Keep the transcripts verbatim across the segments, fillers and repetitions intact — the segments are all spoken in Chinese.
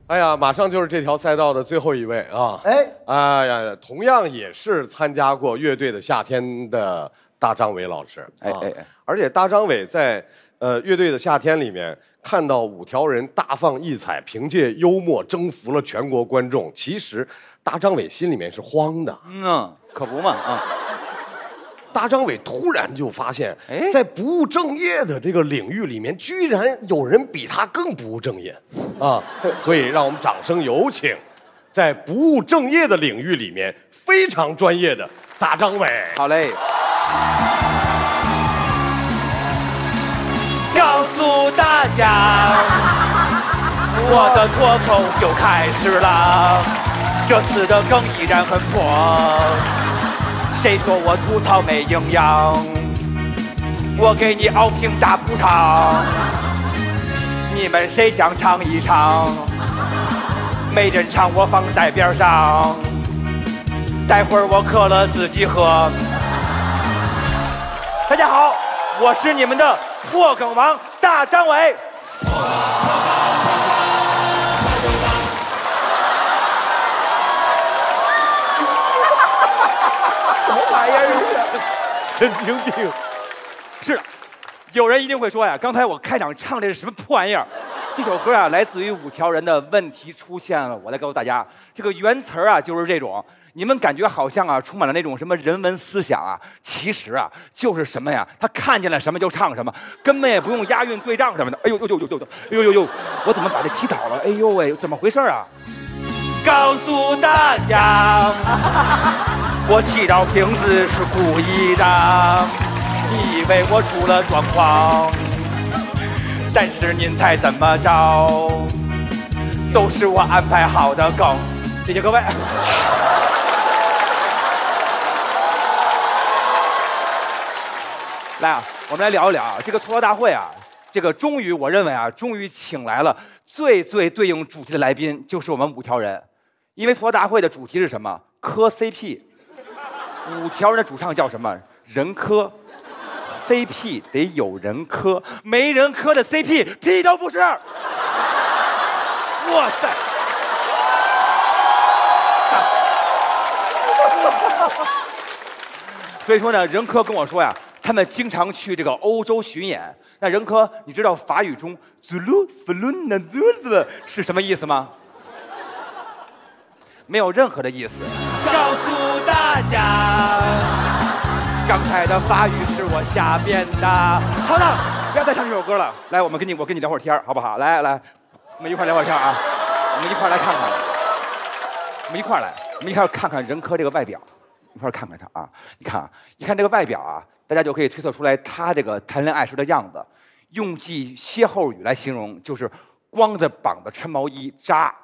哎呀，马上就是这条赛道的最后一位啊！ 哎， 哎呀，同样也是参加过乐队的夏天的大张伟老师。 哎哎哎， 而且大张伟在呃乐队的夏天里面看到五条人大放异彩，凭借幽默征服了全国观众。其实大张伟心里面是慌的。 嗯，可不嘛啊！ 大张伟突然就发现， 哎在不务正业的这个领域里面，居然有人比他更不务正业，啊！所以让我们掌声有请，在不务正业的领域里面非常专业的大张伟。 好嘞。 告诉大家，我的脱口秀开始了，这次的梗依然很破。谁说我吐槽没营养？我给你熬瓶大补汤。你们谁想唱一唱？没人唱，我放在边上。待会儿我渴了自己喝。大家好，我是你们的破梗王大张伟。 什么玩意儿？ 神经病！ 是的，有人一定会说呀，刚才我开场唱的是什么破玩意儿？这首歌啊，来自于五条人的问题出现了。我来告诉大家，这个原词儿啊就是这种，你们感觉好像啊充满了那种什么人文思想啊，其实啊就是什么呀？他看见了什么就唱什么，根本也不用押韵对仗什么的。哎呦呦呦呦呦呦，哎呦呦呦，我怎么把这踢倒了？哎呦喂，怎么回事啊？告诉大家，我踢倒瓶子是故意的，你以为我出了状况？但是您猜怎么着？都是我安排好的梗。谢谢各位。来啊，我们来聊一聊啊，这个吐槽大会啊，这个终于我认为啊，终于请来了最最对应主题的来宾，就是我们五条人。因为吐槽大会的主题是什么？磕 C P。五条人的主唱叫什么？人磕。C P 得有人磕，没人磕的 C P 屁都不是。哇塞！所以说呢，任科跟我说呀，他们经常去这个欧洲巡演。那任科，你知道法语中 “zulu flun na zulu” 是什么意思吗？没有任何的意思。告诉大家，刚才的法语是我瞎编的。好了，不要再唱这首歌了。来，我们跟你，我跟你聊会儿天好不好？来来，我们一块聊会儿天啊！我们一块来看看，我们一块来，我们一块看看任科这个外表，一块看看他啊！你看啊，一看这个外表啊，大家就可以推测出来他这个谈恋爱时的样子。用句歇后语来形容，就是光着膀子穿毛衣渣。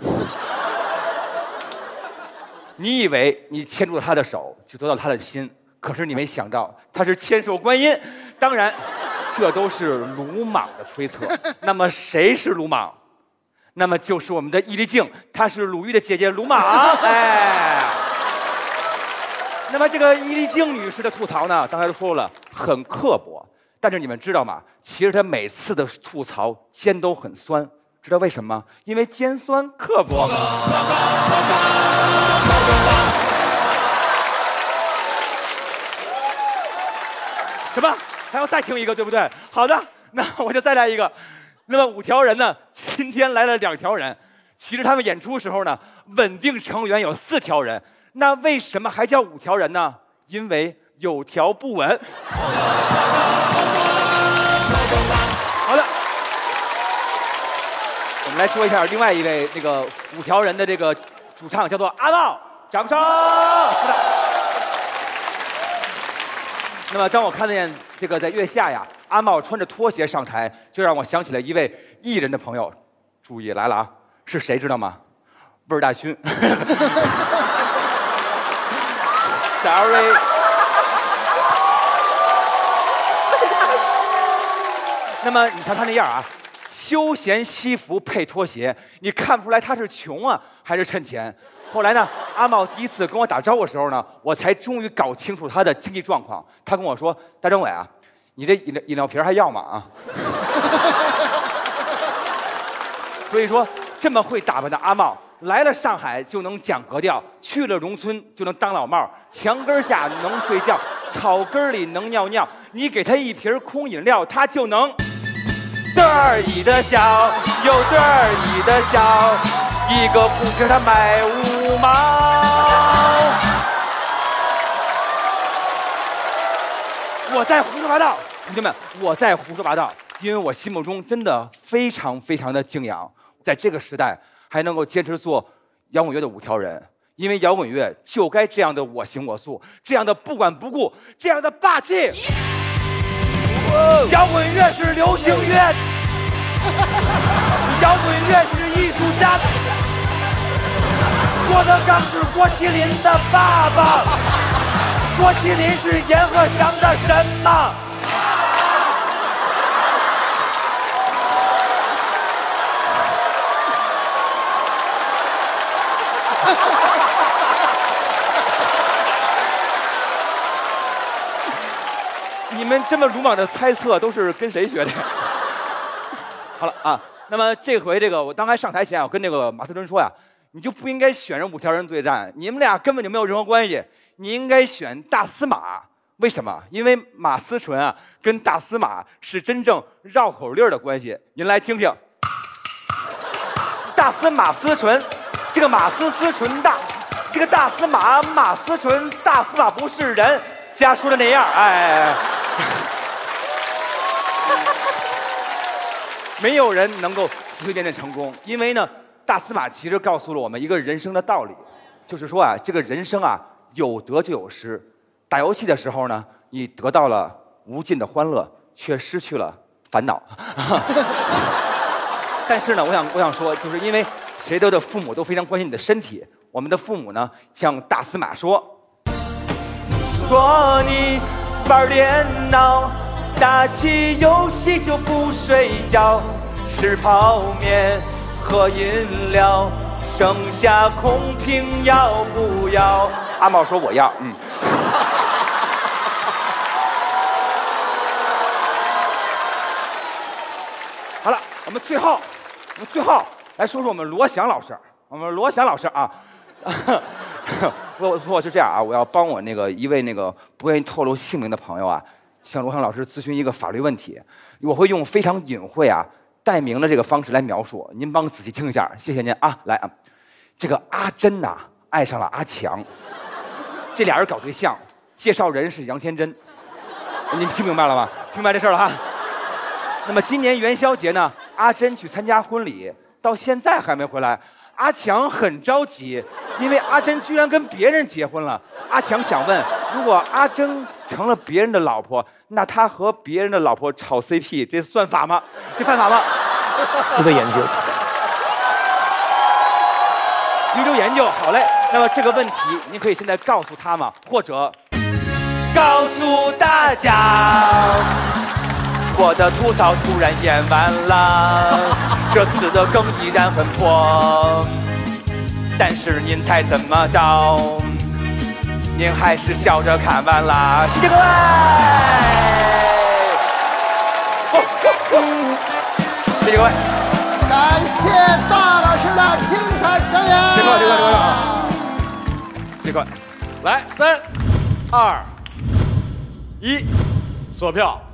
你以为你牵住了他的手就得到他的心，可是你没想到他是千手观音。当然，这都是鲁莽的推测。那么谁是鲁莽？那么就是我们的易立竞，她是鲁豫的姐姐鲁莽。哎，那么这个易立竞女士的吐槽呢，刚才都说了，很刻薄。但是你们知道吗？其实她每次的吐槽肩都很酸，知道为什么吗？因为尖酸刻薄。什么？还要再听一个，对不对？好的，那我就再来一个。那么五条人呢？今天来了两条人。其实他们演出时候呢，稳定成员有四条人。那为什么还叫五条人呢？因为有条不紊。好的，我们来说一下另外一位这个五条人的这个主唱，叫做阿茂，掌声。是的。那么当我看见这个在月下呀，阿茂穿着拖鞋上台，就让我想起了一位艺人的朋友。注意来了啊，是谁知道吗？味儿大勋。Sorry。那么你瞧他那样啊，休闲西服配拖鞋，你看不出来他是穷啊还是趁钱。后来呢，阿茂第一次跟我打招呼的时候呢，我才终于搞清楚他的经济状况。他跟我说：“大张伟啊，你这饮料饮料瓶还要吗？”啊。所以说， 这么会打扮的阿茂，来了上海就能讲格调，去了农村就能当老帽，墙根下能睡觉，草根里能尿尿。你给他一瓶空饮料，他就能得儿意的笑，有得儿意的笑。一个布皮他卖五毛。我在胡说八道，同学们，我在胡说八道，因为我心目中真的非常非常的敬仰，在这个时代还能够坚持做摇滚乐的五条人，因为摇滚乐就该这样的我行我素，这样的不管不顾，这样的霸气。摇滚乐是流行乐，摇滚乐是艺术家。郭德纲是郭麒麟的爸爸，郭麒麟是阎鹤祥的神吗？你们这么鲁莽的猜测都是跟谁学的？好了啊，那么这回这个我刚才上台前，我跟那个马思纯说呀，你就不应该选这五条人对战，你们俩根本就没有任何关系，你应该选大司马。为什么？因为马思纯啊跟大司马是真正绕口令的关系。您来听听，大司马思纯，这个马思思纯大，这个大司马马思纯，大司马不是人，家说的那样，哎。没有人能够随随便便成功，因为呢，大司马其实告诉了我们一个人生的道理，就是说啊，这个人生啊，有得就有失。打游戏的时候呢，你得到了无尽的欢乐，却失去了烦恼。但是呢，我想我想说，就是因为谁都的父母都非常关心你的身体，我们的父母呢，向大司马说：说你玩电脑。打起游戏就不睡觉，吃泡面喝饮料，剩下空瓶要不要？阿茂说我要，嗯。好了，我们最后，我们最后来说说我们罗翔老师，我们罗翔老师啊。我我是这样啊，我要帮我那个一位那个不愿意透露姓名的朋友啊。向罗翔老师咨询一个法律问题，我会用非常隐晦啊、带名的这个方式来描述，您帮仔细听一下，谢谢您啊。来啊，这个阿珍呐、啊、爱上了阿强，这俩人搞对象，介绍人是杨天真，您听明白了吗？听明白这事儿了哈。那么今年元宵节呢，阿珍去参加婚礼，到现在还没回来。阿强很着急，因为阿珍居然跟别人结婚了。阿强想问，如果阿珍成了别人的老婆，那他和别人的老婆炒 C P， 这算法吗？这犯法吗？ 值得研究。 研究研究，好嘞。那么这个问题，您可以现在告诉他吗？或者告诉大家，我的吐槽突然演完了，这次的梗依然很破，但是您猜怎么着？您还是笑着看完了，谢谢各位。谢谢各位， 感谢大老师的精彩表演。 这块这块这块啊，这块， 来，三、二、一，锁票。